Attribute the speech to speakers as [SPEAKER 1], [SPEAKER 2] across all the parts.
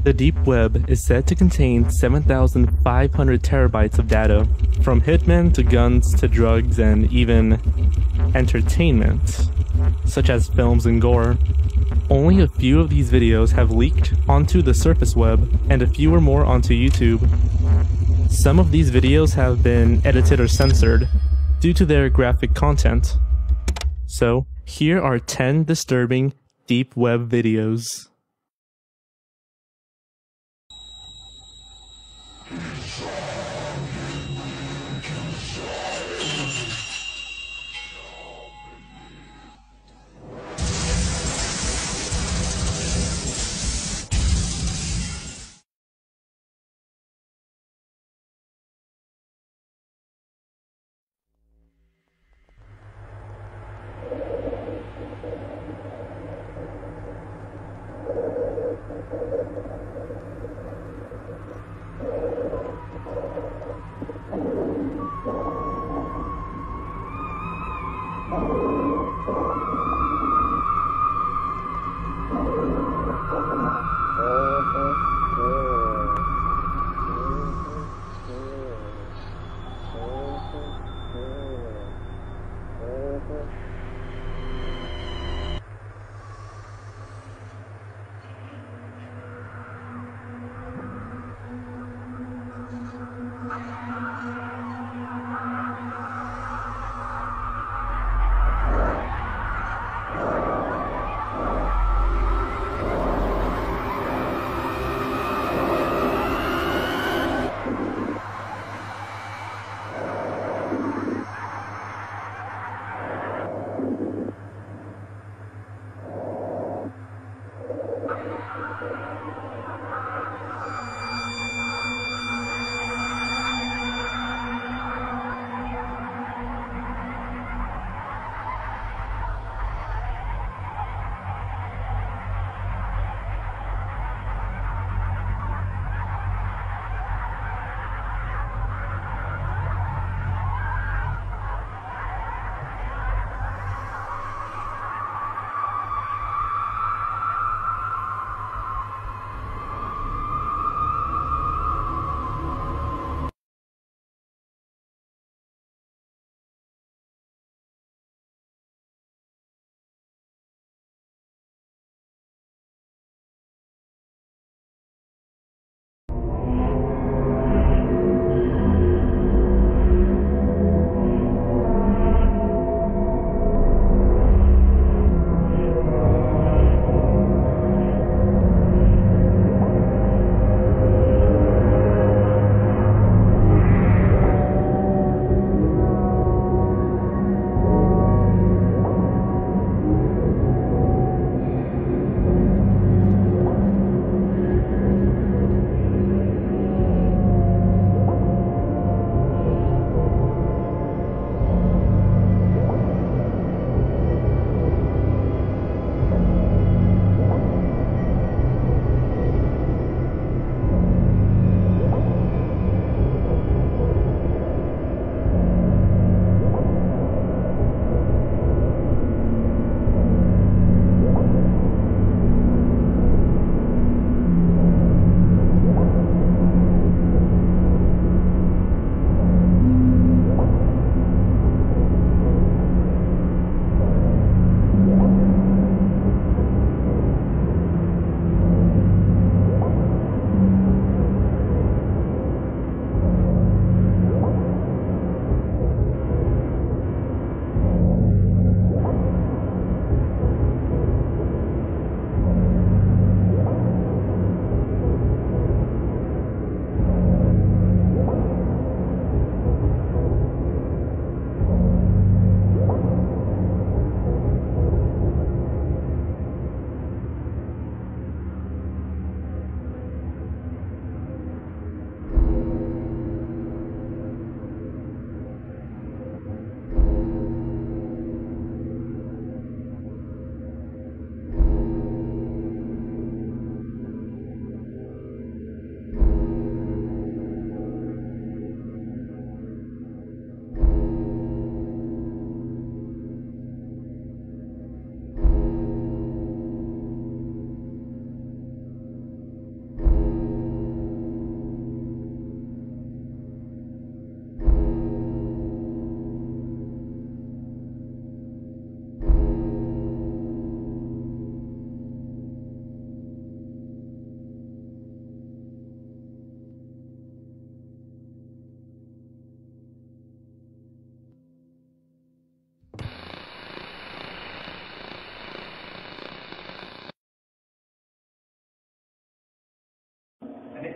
[SPEAKER 1] The deep web is said to contain 7,500 terabytes of data, from hitmen to guns to drugs and even entertainment, such as films and gore. Only a few of these videos have leaked onto the surface web, and a few or more onto YouTube. Some of these videos have been edited or censored due to their graphic content. So, here are 10 disturbing deep web videos.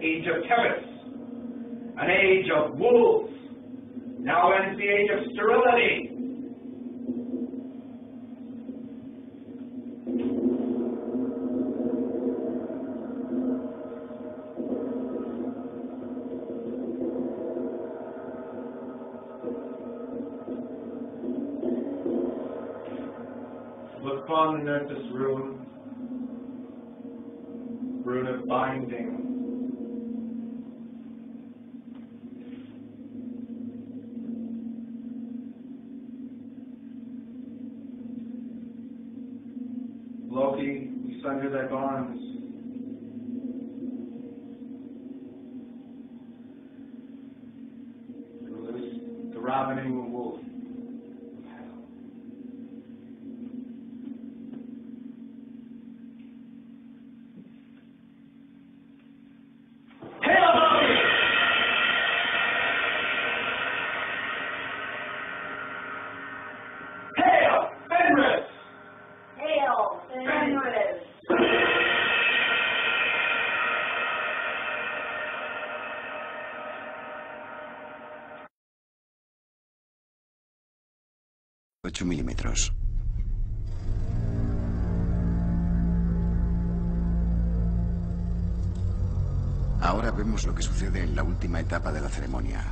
[SPEAKER 2] age of chemists, an age of wolves. Now ends the age of sterility. Look upon the Nurtus rune, rune of binding. Loki, we sunder thy bonds. And loose the ravening wolf.
[SPEAKER 3] Milímetros. Ahora vemos lo que sucede en la última etapa de la ceremonia.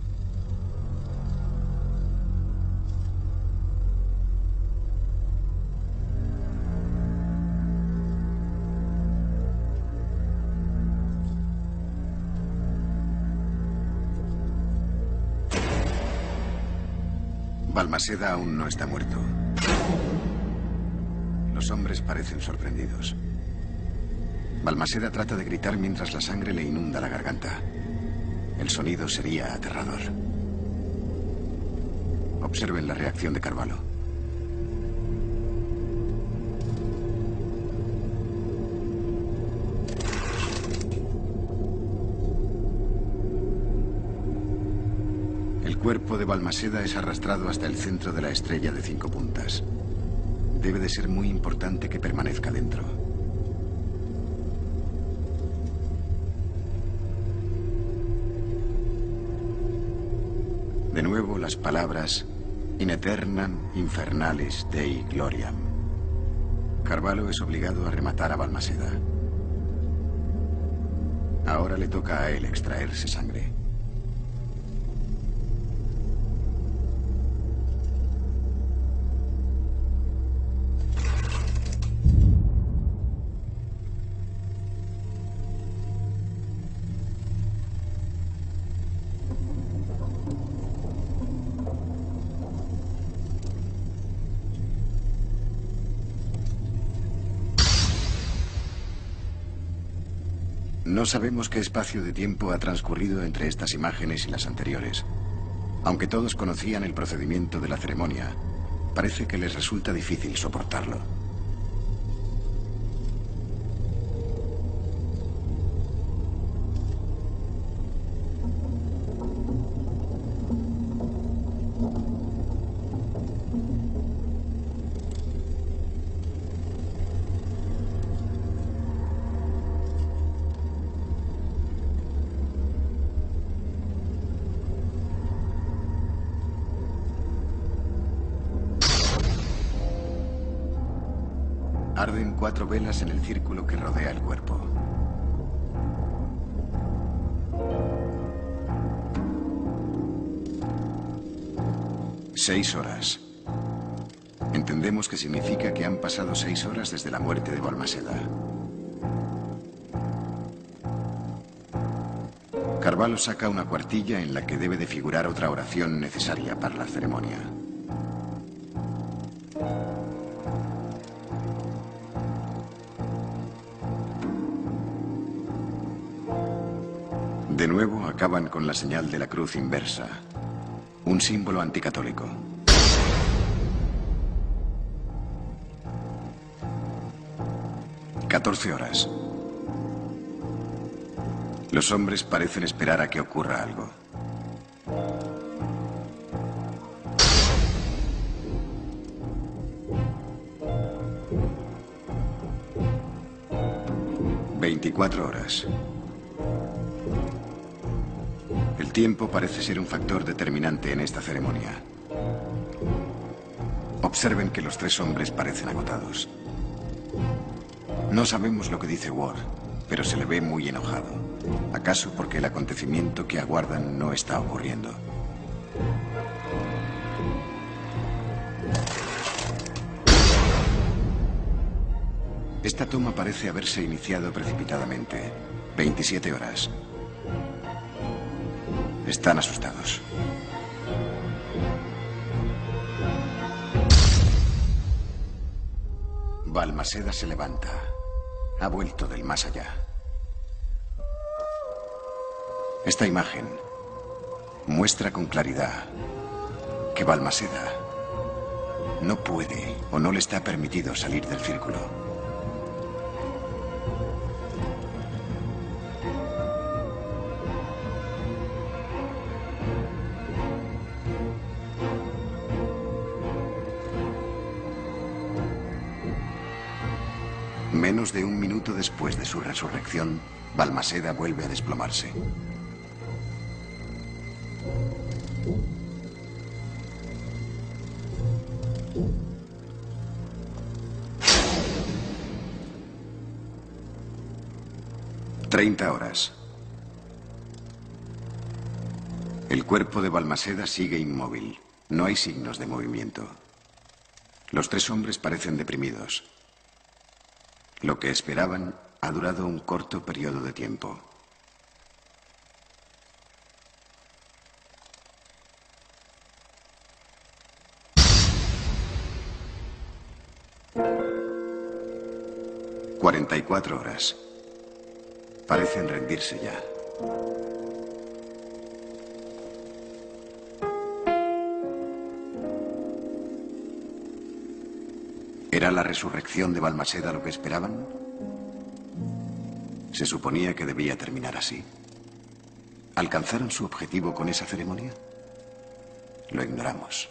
[SPEAKER 3] Balmaseda aún no está muerto. Los hombres parecen sorprendidos. Balmaseda trata de gritar mientras la sangre le inunda la garganta. El sonido sería aterrador. Observen la reacción de Carvalho. El cuerpo de Balmaseda es arrastrado hasta el centro de la estrella de 5 puntas. Debe de ser muy importante que permanezca dentro. De nuevo las palabras in aeternam infernalis Dei gloriam. Carvalho es obligado a rematar a Balmaseda. Ahora le toca a él extraerse sangre. No sabemos qué espacio de tiempo ha transcurrido entre estas imágenes y las anteriores. Aunque todos conocían el procedimiento de la ceremonia, parece que les resulta difícil soportarlo. Arden 4 velas en el círculo que rodea el cuerpo. Seis horas. Entendemos que significa que han pasado 6 horas desde la muerte de Balmaseda. Carvalho saca una cuartilla en la que debe de figurar otra oración necesaria para la ceremonia. De nuevo acaban con la señal de la cruz inversa, un símbolo anticatólico. «14 horas. Los hombres parecen esperar a que ocurra algo. «24 horas. tiempo parece ser un factor determinante en esta ceremonia. Observen que los tres hombres parecen agotados. No sabemos lo que dice Ward, pero se le ve muy enojado. ¿Acaso porque el acontecimiento que aguardan no está ocurriendo? Esta toma parece haberse iniciado precipitadamente. 27 horas. Están asustados. Balmaseda se levanta. Ha vuelto del más allá. Esta imagen muestra con claridad que Balmaseda no puede o no le está permitido salir del círculo. Menos de un minuto después de su resurrección, Balmaseda vuelve a desplomarse. «30 horas. El cuerpo de Balmaseda sigue inmóvil. No hay signos de movimiento. Los tres hombres parecen deprimidos. Lo que esperaban ha durado un corto periodo de tiempo. «44 horas. Parecen rendirse ya. ¿Era la resurrección de Balmaseda lo que esperaban? Se suponía que debía terminar así. ¿Alcanzaron su objetivo con esa ceremonia? Lo ignoramos.